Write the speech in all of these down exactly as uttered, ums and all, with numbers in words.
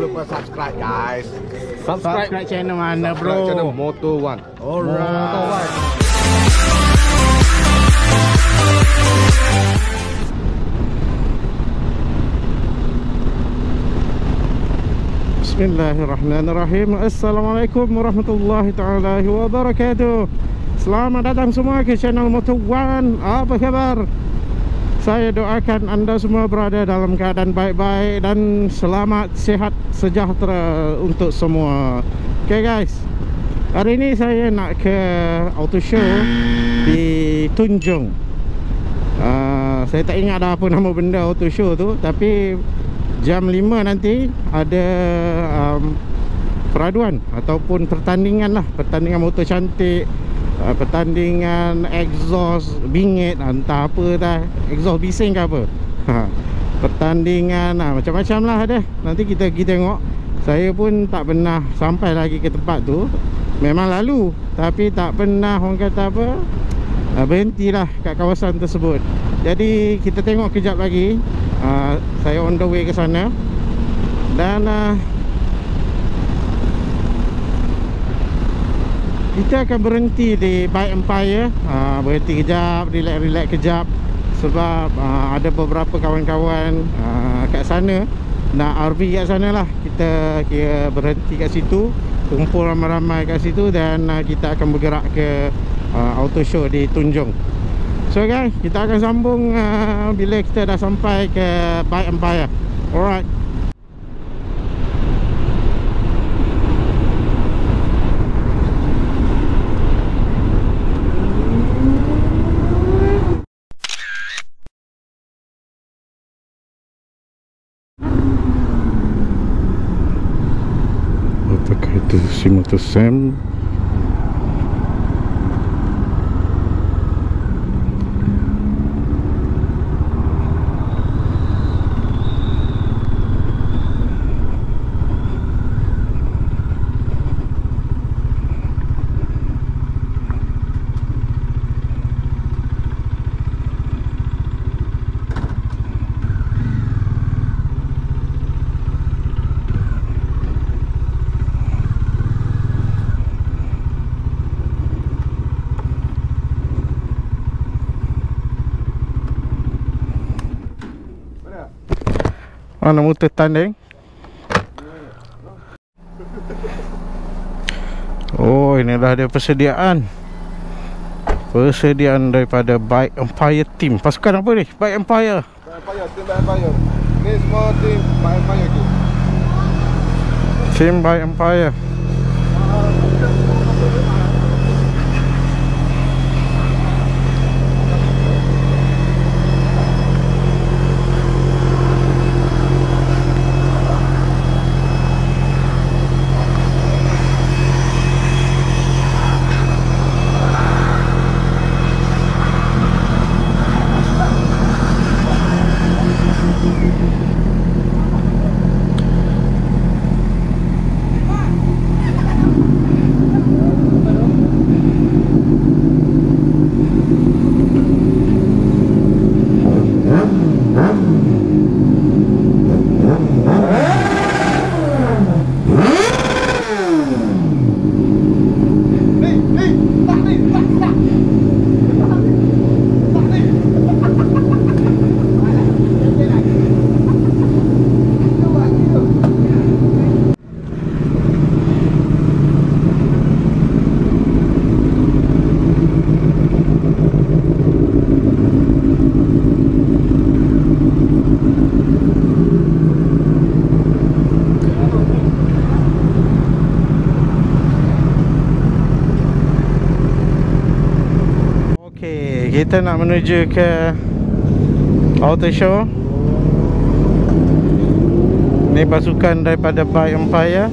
lupa subscribe guys. Subscribe, subscribe channel mana bro? Subscribe channel Moto One. Alright. Moto One. Bismillahirrahmanirrahim. Assalamualaikum warahmatullahi taala wabarakatuh. Selamat datang semua ke channel Moto One. Apa kabar? Saya doakan anda semua berada dalam keadaan baik-baik dan selamat, sehat, sejahtera untuk semua. Okay guys, hari ini saya nak ke auto show di Tunjung. uh, Saya tak ingat dah apa nama benda auto show tu, tapi jam lima nanti ada um, peraduan ataupun pertandingan lah. Pertandingan motor cantik, Uh, pertandingan exhaust bingit, entah apa dah, exhaust bising ke apa. ha. Pertandingan uh, macam-macam lah ada. Nanti kita pergi tengok. Saya pun tak pernah sampai lagi ke tempat tu. Memang lalu, tapi tak pernah orang kata apa, uh, berhentilah kat kawasan tersebut. Jadi kita tengok kejap lagi. uh, Saya on the way ke sana. Dan uh, kita akan berhenti di Bike Empire. ha, Berhenti kejap, relax-relax kejap. Sebab ha, ada beberapa kawan-kawan ha, kat sana nak R V kat sana lah. Kita kira berhenti kat situ, kumpul ramai-ramai kat situ. Dan ha, kita akan bergerak ke ha, auto show di Tunjung. So guys, kita akan sambung ha, bila kita dah sampai ke Bike Empire. Alright. Apakah itu si Motor Sam? Mana motor tanding? Oh, inilah dia persediaan. Persediaan daripada Bike Empire team. Pasukan apa ni? Bike Empire. Bike Empire, tim Bike Empire. Ni semua tim Bike Empire ke? Tim Bike Empire. Kita nak menuju ke auto show. Ni pasukan daripada Bike Empire.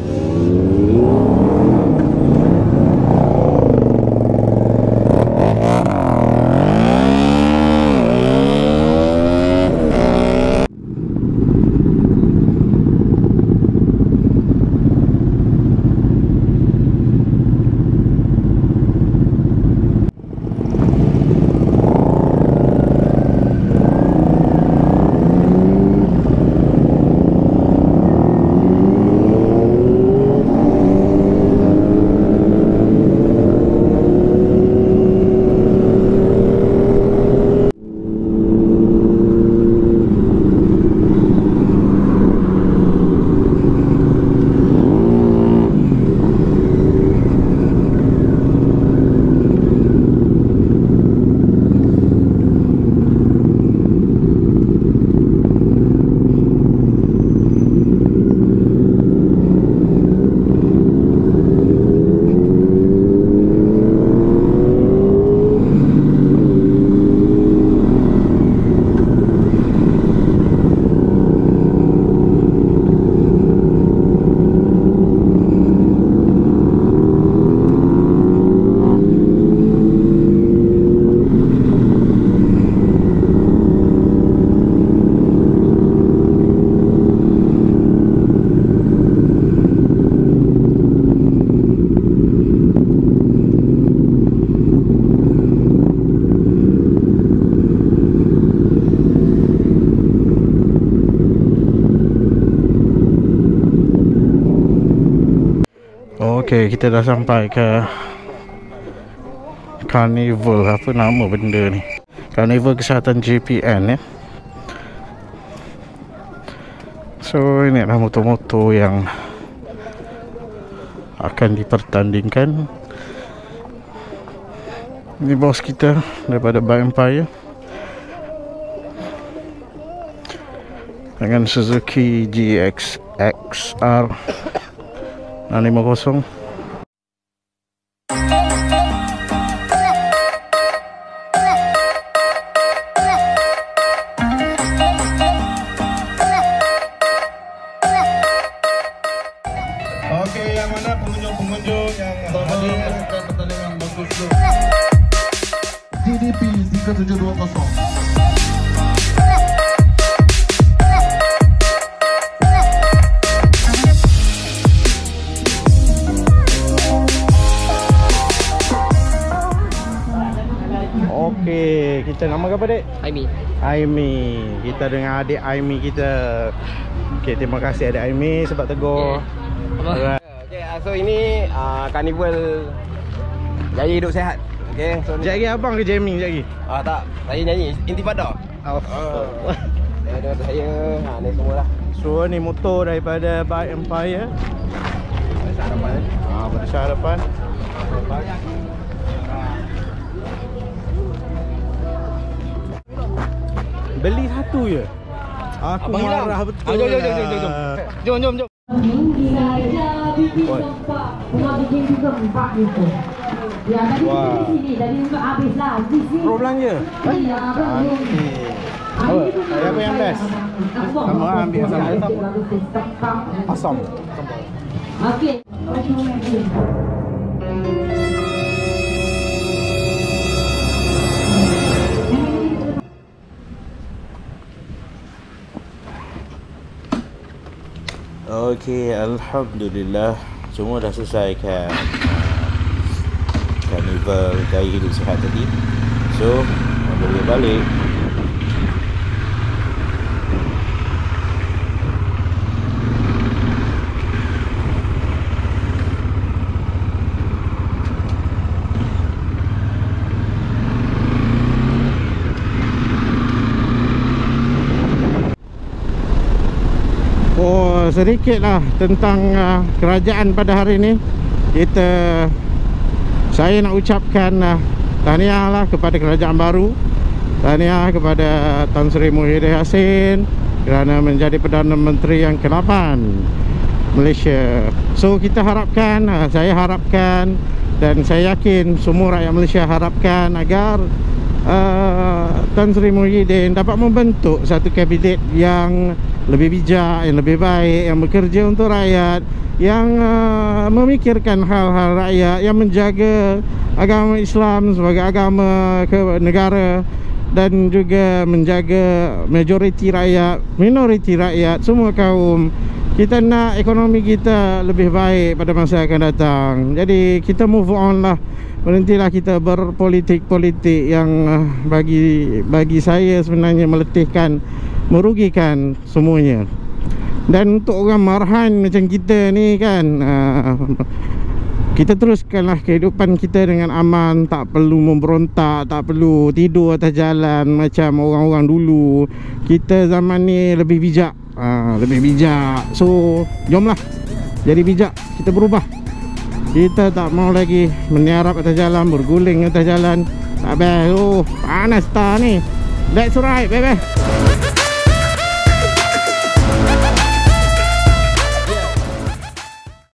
Okey, kita dah sampai ke Carnival. Apa nama benda ni? Carnival Kesihatan J P N ya. So ini adalah motor-motor yang akan dipertandingkan. Ini bos kita daripada Bike Empire dengan Suzuki G X X R enam lima kosong. Okey, yang mana pengunjung-pengunjung yang hadir ke pertandingan bagus tu. G D P tiga tujuh dua kosong. Okey, kita nama apa dek? Aimi. Aimi. Kita dengan adik Aimi kita. Okey, terima kasih adik Aimi sebab tegur. Okay. Okay, so ini uh, Carnival Jaya Hidup Sehat. Okay, so Sekejap lagi abang ke jamming sekejap lagi? Ah tak, saya nyanyi Intifada. Oh. Uh, saya dengan saya, ha ni semualah. So ni motor daripada Bike Empire. Pada harapan. Ah, pada harapan. Beli satu je. Aku Abang hilang. marah betul. Ah, jom, jom, jom, jom, jom, jom. Jom, jom, jom. Saya bikin Oi. tempat, rumah bikin juga empat itu. Ya, tadi Wah. kita di sini, tadi untuk habis lah. Di sini. Pro belanja. Iya, belum. Apa? Saya apa yang best? Sama lah, ambil yang sama. Asam. Okey. Okey, alhamdulillah semua dah selesaikan Carnival Gaya Hidup Sihat tadi. So, boleh balik. Oh, sedikitlah tentang uh, kerajaan pada hari ini. Kita saya nak ucapkan uh, tahniah lah kepada kerajaan baru. Tahniah kepada Tan Sri Muhyiddin Yassin kerana menjadi Perdana Menteri yang ke lapan Malaysia. So kita harapkan, uh, saya harapkan dan saya yakin semua rakyat Malaysia harapkan agar uh, Tan Sri Muhyiddin dapat membentuk satu kabinet yang lebih bijak, yang lebih baik, yang bekerja untuk rakyat, yang uh, memikirkan hal-hal rakyat, yang menjaga agama Islam sebagai agama ke negara dan juga menjaga majoriti rakyat, minoriti rakyat, semua kaum. Kita nak ekonomi kita lebih baik pada masa akan datang. Jadi kita move on lah. Berhentilah kita berpolitik-politik yang uh, bagi bagi saya sebenarnya meletihkan, merugikan semuanya. Dan untuk orang marahan macam kita ni kan, uh, kita teruskanlah kehidupan kita dengan aman. Tak perlu memberontak, tak perlu tidur atas jalan macam orang-orang dulu. Kita zaman ni lebih bijak, uh, lebih bijak. So jomlah jadi bijak, kita berubah. Kita tak mau lagi meniarap atas jalan, berguling atas jalan. Tak best. Oh, panas tak ni. That's right, baby.